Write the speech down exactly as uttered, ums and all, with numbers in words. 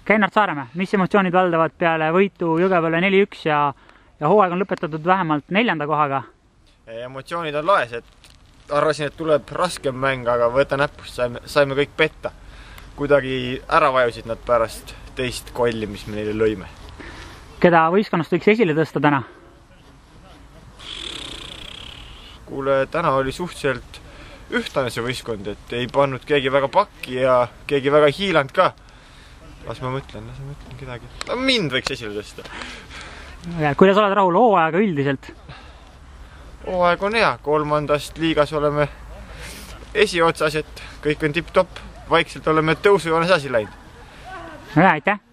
Kennard Saaremäe, mis emotsioonid valdavad peale võitu Jõgevalle neli üks ja, ja hooaeg on lõpetatud vähemalt neljanda kohaga? Emotsioonid on laes, et arvasin, et tuleb raskem mäng, aga võta näpust, saime, saime kõik petta. Kuidagi ära vajusid nad pärast teist kolli, mis me neile lõime. Keda võistkonnast võiks esile tõsta täna? Kuule, täna oli suhteliselt ühtlane see võistkond, et ei pannud keegi väga pakki ja keegi väga hiiland ka. Las ma mõtlen, las ma mõtlen kedagi. Mind võiks esile tõsta. Kuidas oled rahul hooaega üldiselt? Hooaeg on hea, kolmandast liigas oleme esiotsas, et kõik on tipp-topp. Vaikselt oleme tõusujoones asi läinud. Ja, aitäh!